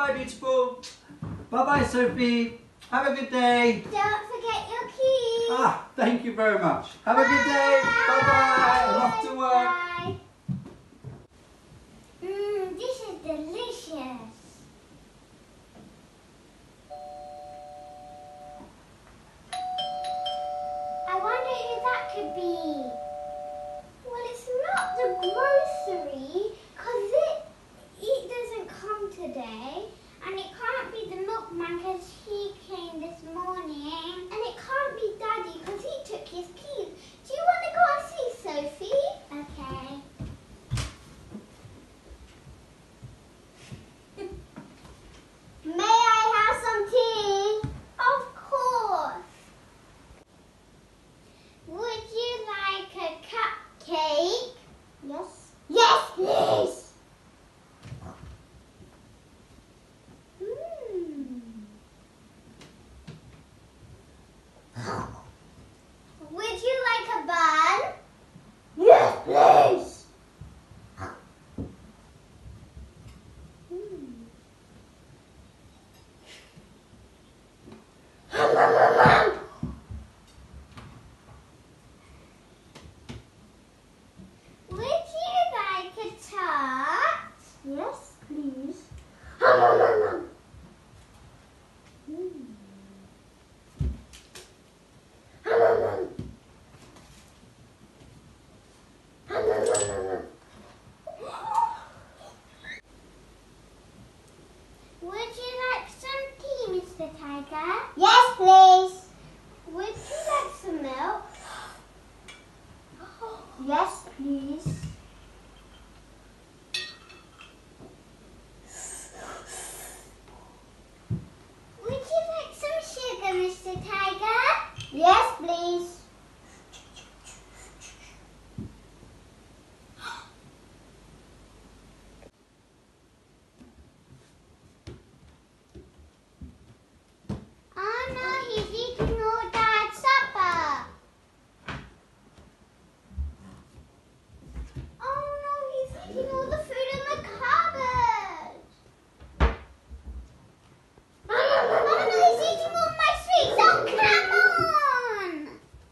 Bye-bye, beautiful. Bye-bye, Sophie. Have a good day. Don't forget your keys. Ah, thank you very much. Have a good day. Bye-bye. I'm off to work. Bye. This is delicious. I wonder who that could be. Well, it's not the grocery, because it doesn't come today. And it can't be the milkman because he came this morning. And it can't be Daddy because he took his keys. Do you want to go and see Sophie? Okay. May I have some tea? Of course. Would you like a cupcake? Yes. Yes, please. Would you like a bun? Yes, please. Would you like a tart? Yes, please. Would you like some tea, Mr. Tiger? Yes, please. Would you like some milk? Yes, please. Would you like some sugar, Mr. Tiger? Yes, please. Oh no, he's eating all Dad's supper. Oh no, he's eating all the food in the cupboard. Oh no, he's eating all my sweets. Oh, come on.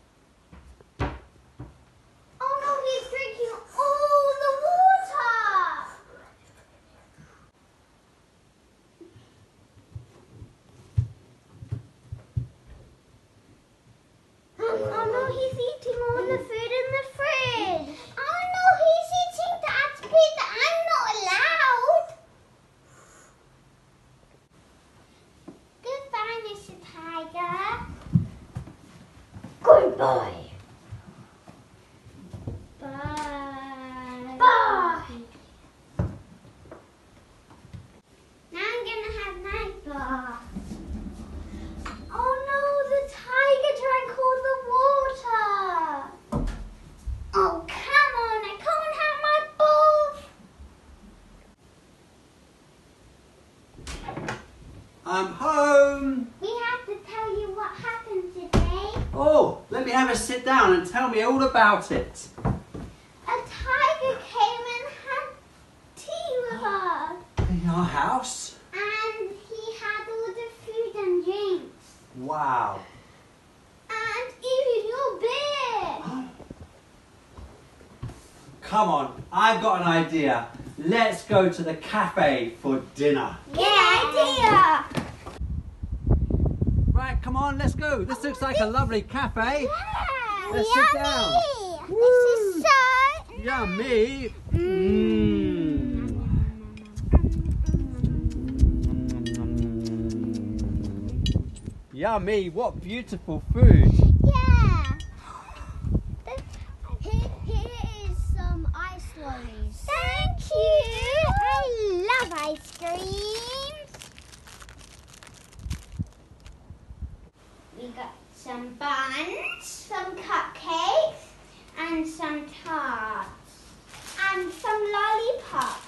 Oh no, he's drinking all the water. Oh no, he's eating all the food in the fridge. Oh no, he's eating Dad's pizza. I'm not allowed. Goodbye, Mr. Tiger. Goodbye. Bye. Bye. Now I'm gonna have my bath. Oh no, the tiger drank all the water. Oh, come on, I can't have my bath. I'm home. We have to tell you what happened today. Oh, let me have a sit down and tell me all about it. A tiger came and had tea with us. In our house? And he had all the food and drinks. Wow. And even your beer. Come on, I've got an idea. Let's go to the cafe for dinner. Yeah, idea. Right, come on, let's go. This looks like a lovely cafe. Yeah. Let's sit down. This is so Yummy. Yummy, what beautiful food. Yeah. Here is some ice lollies. Thank you. I love ice creams. We got some buns, some cupcakes, and some tarts, and some lollipops.